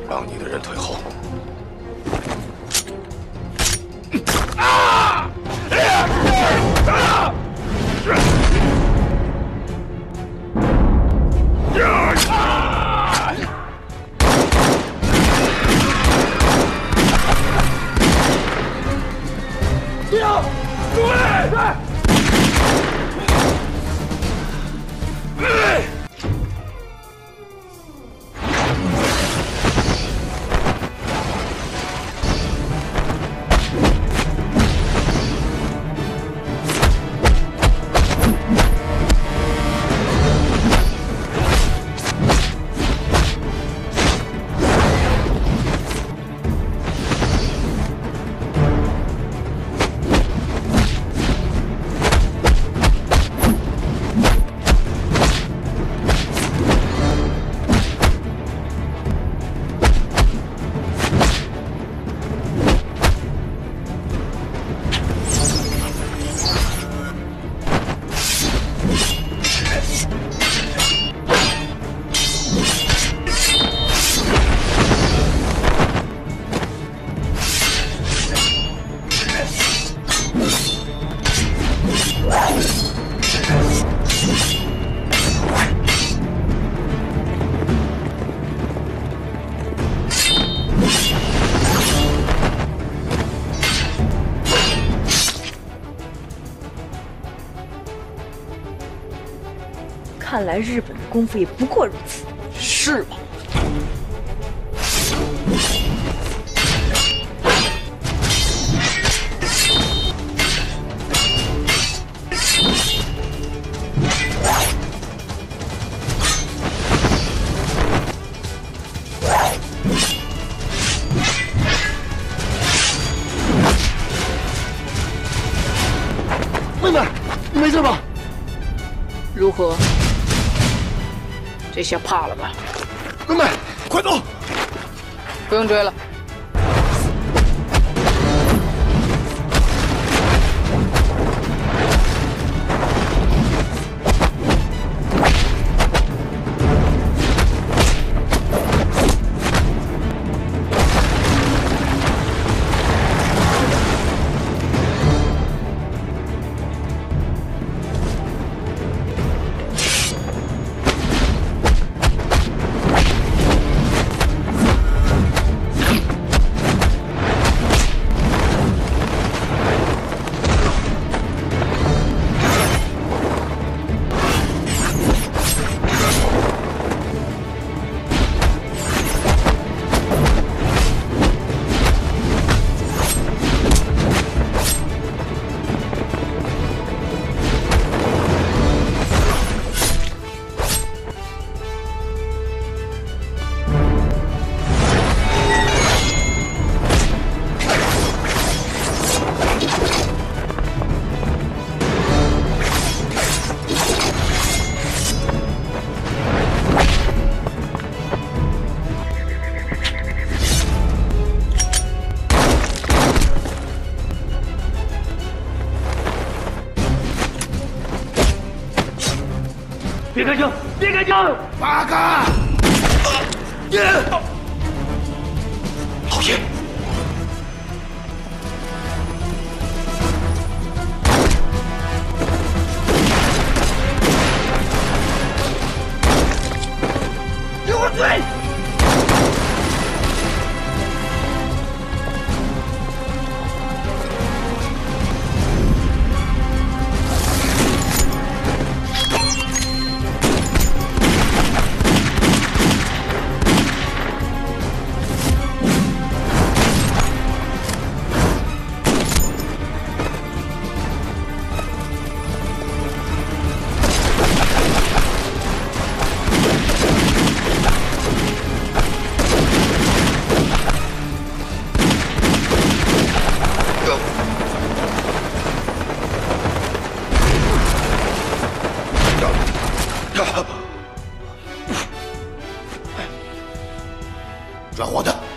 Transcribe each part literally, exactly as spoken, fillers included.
让你的人退后。啊！啊！ 看来日本的功夫也不过如此。 是吗？ 妹妹，你没事吧？ 如何？ 这下怕了吧？ 妹妹，快走！ 不用追了。 别开枪！别开枪！ 八嘎！爷，老爷， 给我追！ 转活的。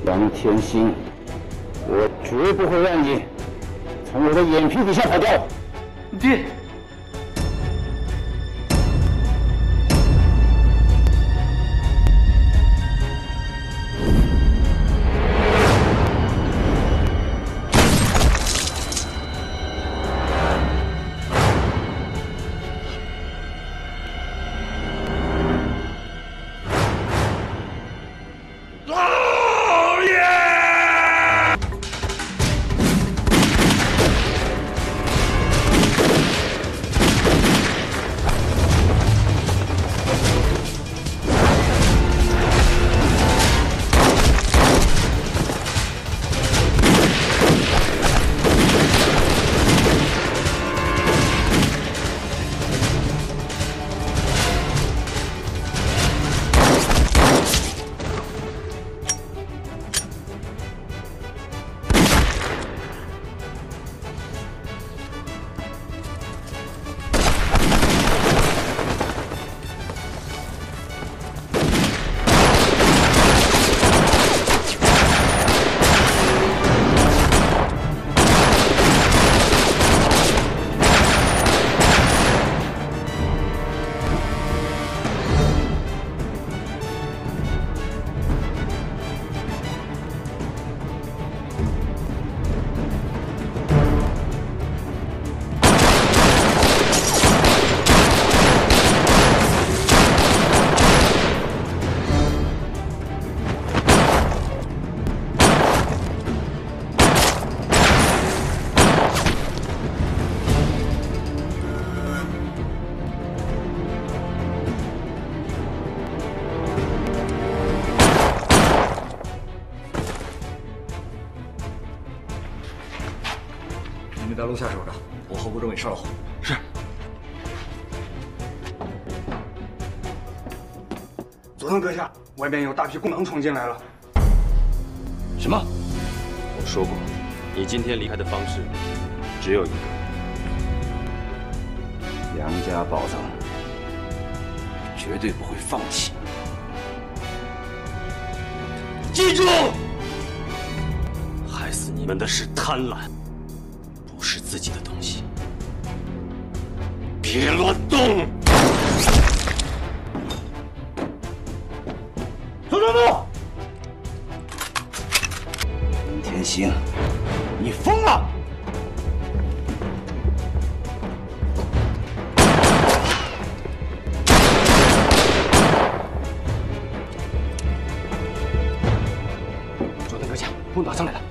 杨天星，我绝不会让你从我的眼皮底下跑掉。 爹。 在楼下守着，我后部政委上楼。是。 佐藤阁下，外边有大批公狼闯进来了。 什么？ 我说过，你今天离开的方式只有一个。 杨家宝藏绝对不会放弃。 记住，害死你们的是贪婪。 不是自己的东西，别乱动！ 苏德木，林天星，你疯了！ 佐藤阁下，不打上来了。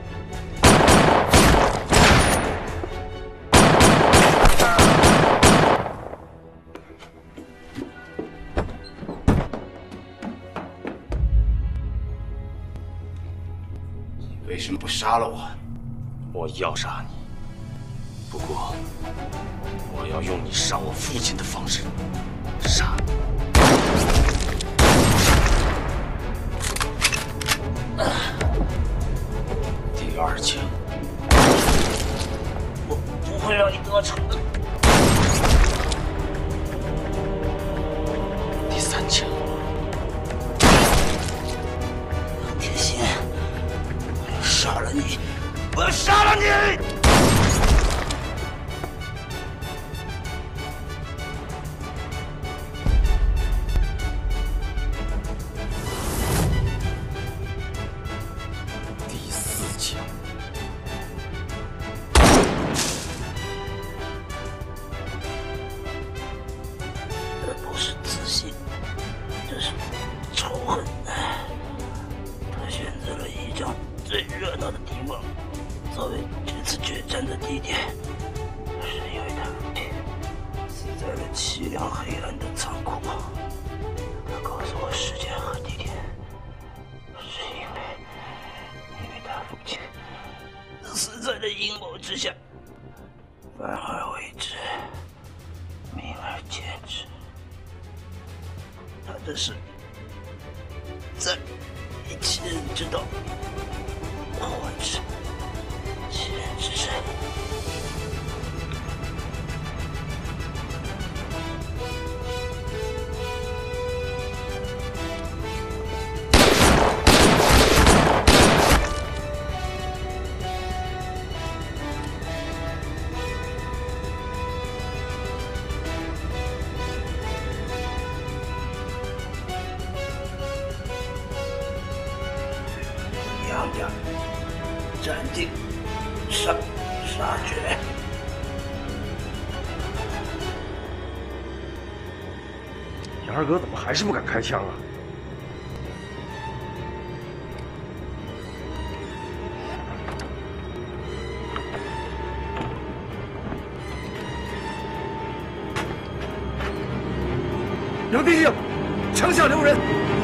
为什么不杀了我？ 我要杀你，不过我要用你杀我父亲的方式杀你。第二枪，我不会让你得逞的。第三枪。 杀了你！我要杀了你！第四枪，这不是自信，这是仇恨。他选择了一张。 最热闹的地方作为这次决战的地点，是因为他父亲死在了凄凉黑暗的仓库。他告诉我时间和地点，是因为因为他父亲死在了阴谋之下，反而为之，明而见之。他的事在一其人知道。 或是其人之身。 长点，镇定，杀杀绝。 杨二哥怎么还是不敢开枪啊？ 杨弟兄，枪下留人。